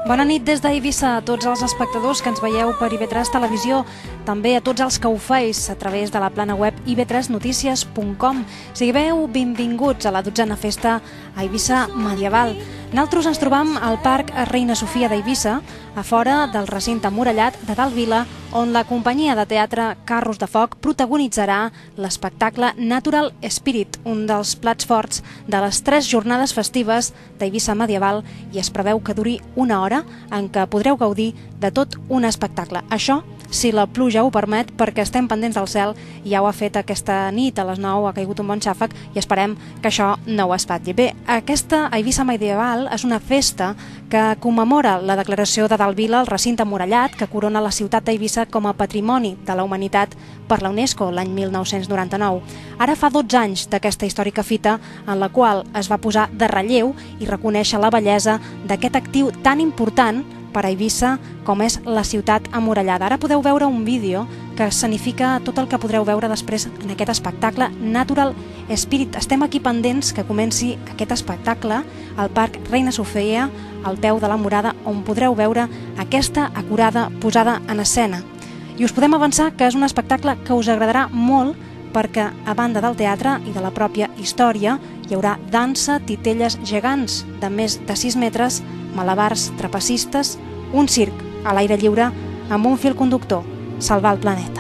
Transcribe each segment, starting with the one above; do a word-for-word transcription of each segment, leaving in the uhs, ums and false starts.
Bona nit des d'Eivissa a tots els espectadors que ens veieu per I V tres Televisió, també a tots els que ho feis a través de la plana web i v tres notícies punt com. Sigueu benvinguts a la dotzena festa a Eivissa Medieval. Nosaltres ens trobam al Parc Reina Sofia d'Eivissa, a fora del recinte emmurallat de Dalt Vila, on la companyia de teatre Carros de Foc protagonitzarà l'espectacle Natural Spirit, un dels plats forts de les tres jornades festives d'Eivissa Medieval, i es preveu que duri una hora en què podreu gaudir de tot un espectacle. Això, si la pluja ho permet, perquè estem pendents del cel i ja ho ha fet aquesta nit, a les nou ha caigut un bon xàfec i esperem que això no ho espatlli. Bé, aquesta Eivissa Medieval és una festa que commemora la declaració de Dalt Vila, el recinte emmurallat que corona la ciutat d'Eivissa com a Patrimoni de la Humanitat per la UNESCO l'any mil nou-cents noranta-nou. Ara fa dotze anys d'aquesta històrica fita en la qual es va posar de relleu i reconèixer la bellesa d'aquest actiu tan important per a Eivissa com és la ciutat emmurallada. Ara podeu veure un vídeo que escenifica tot el que podreu veure després en aquest espectacle Natural Spirit. Estem aquí pendents que comenci aquest espectacle al Parc Reina Sofia, al peu de la murada, on podreu veure aquesta acurada posada en escena. I us podem avançar que és un espectacle que us agradarà molt perquè, a banda del teatre i de la pròpia història, hi haurà dansa, titelles gegants de més de sis metres, malabars trapecistes, un circ a l'aire lliure amb un fil conductor, salvar el planeta.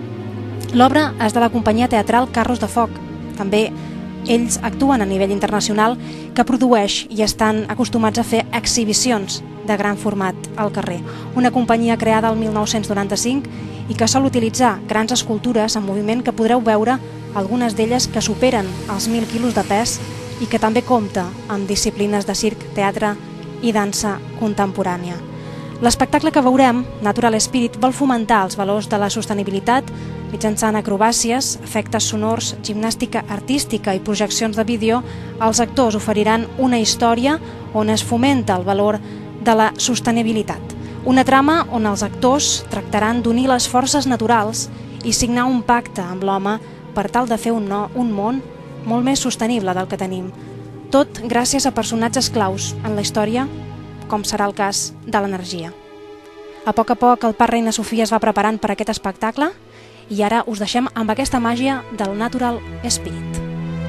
L'obra és de la companyia teatral Carros de Foc. També ells actuen a nivell internacional, que produeix i estan acostumats a fer exhibicions de gran format al carrer. Una companyia creada el mil nou-cents noranta-cinc i que sol utilitzar grans escultures en moviment que podreu veure, algunes d'elles que superen els mil quilos de pes i que també compta amb disciplines de circ, teatre i dansa contemporània. L'espectacle que veurem, Natural Spirit, vol fomentar els valors de la sostenibilitat mitjançant acrobàcies, efectes sonors, gimnàstica artística i projeccions de vídeo. Els actors oferiran una història on es fomenta el valor de la sostenibilitat. Una trama on els actors tractaran d'unir les forces naturals i signar un pacte amb l'home per tal de fer un, no, un món molt més sostenible del que tenim. Tot gràcies a personatges claus en la història, com serà el cas de l'energia. A poc a poc el Parc Reina Sofia es va preparant per aquest espectacle i ara us deixem amb aquesta màgia del Natural Spirit.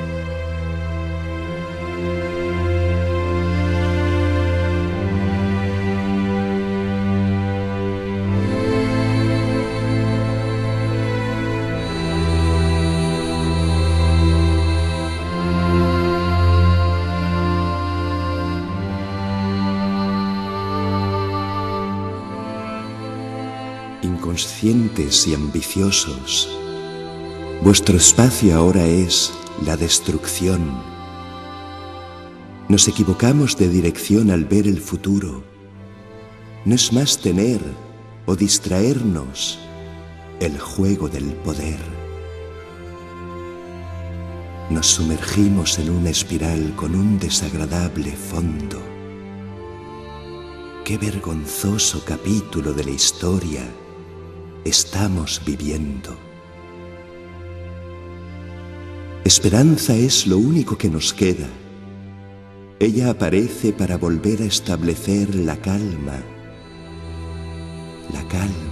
Inconscientes y ambiciosos, vuestro espacio ahora es la destrucción. Nos equivocamos de dirección al ver el futuro. No es más tener o distraernos el juego del poder. Nos sumergimos en una espiral con un desagradable fondo. Qué vergonzoso capítulo de la historia estamos viviendo. Esperanza es lo único que nos queda. Ella aparece para volver a establecer la calma. La calma.